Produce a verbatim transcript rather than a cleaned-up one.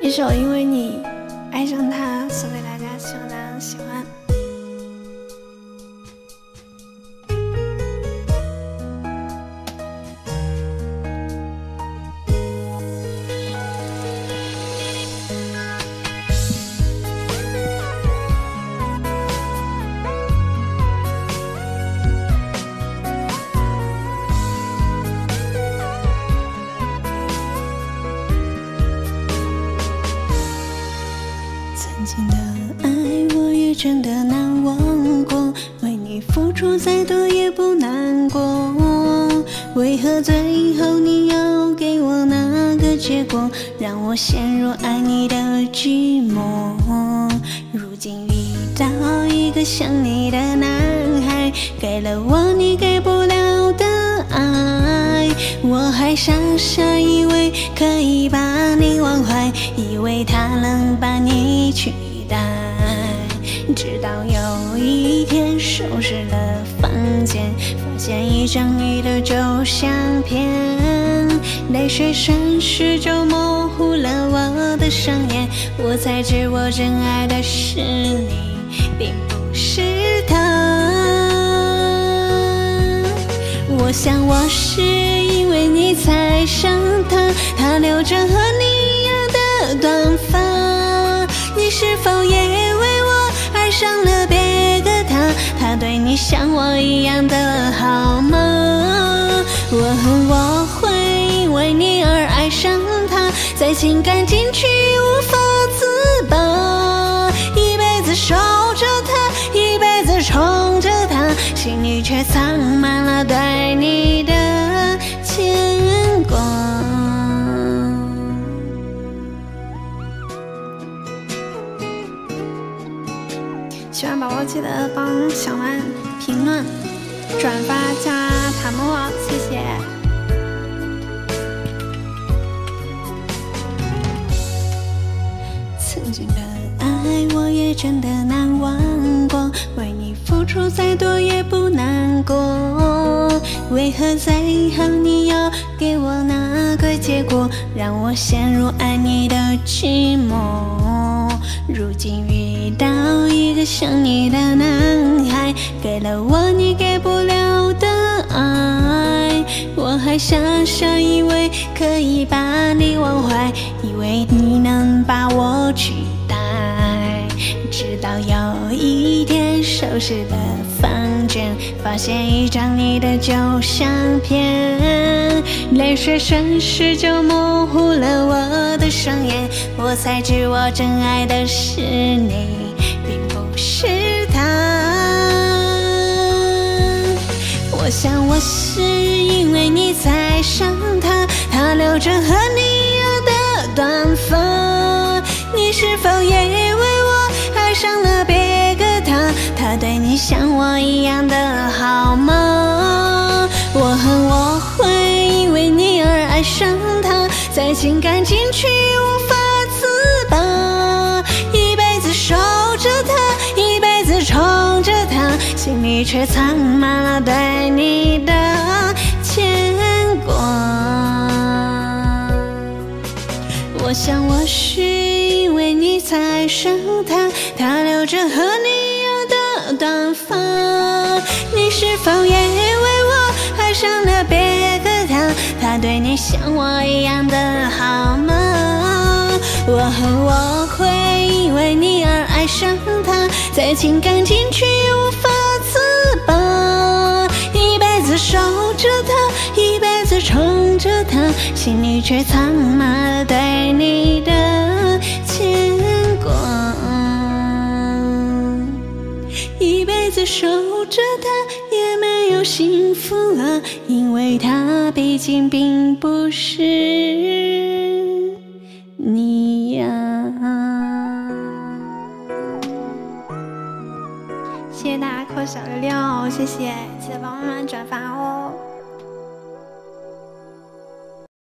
一首《因为你爱上他》送给大家，希望大家喜欢。 曾经的爱我也真的难忘过，为你付出再多也不难过，为何最后你要给我那个结果，让我陷入爱你的寂寞。如今遇到一个像你的男孩，给了我你给不了的爱，我还傻傻以为可以把你忘怀，以为他能把你取代，直到有一天收拾了房间，发现一张你的旧相片，泪水顺势就模糊了我的双眼，我才知我真爱的是你，并不是他。我想我是因为你才伤他，他留着和你一样的短发，你是否也为我爱上了别个他？他对你像我一样的好吗？我恨我会因为你而爱上他，在情感禁区无法自拔，一辈子守着他，一辈子宠着他，心里却藏满了对你的牵挂。 喜欢宝宝记得帮小曼评论、转发加塔木，谢谢。 曾经的爱我也真的难忘过，为你付出再多也不难过，为何最后你要给我那个结果，让我陷入爱你的寂寞。如今遇到一个像你的男孩，给了我你给不了的爱，我还傻傻以为可以把你忘怀，以为你能把我取代，直到有一天收拾了房间，发现一张你的旧相片，泪水顺势就模糊了我的双眼，我才知我真爱的是你，并不是他。我想我是因为你才伤他，他留着和你一样的短发，你是否也为我爱上了别个他？他对你像我一样的好吗？我恨我会因为你而爱上他，在情感禁区无法自拔，一辈子守着他，一辈子宠着他，心里却藏满了对你的牵挂。我想我是因为你才伤他，他留着和你一样的短发，你是否也为我爱上了别个他？他对你像我一样的好吗？我恨我会因为你而爱上他，在情感禁区无法自拔，一辈子守着他，一辈子宠着他，心里却藏满了对你的牵挂。一辈子守着他也没有幸福啊，因为他毕竟并不是你呀。 谢谢大家扣小六六，谢谢，记得帮妈妈转发哦。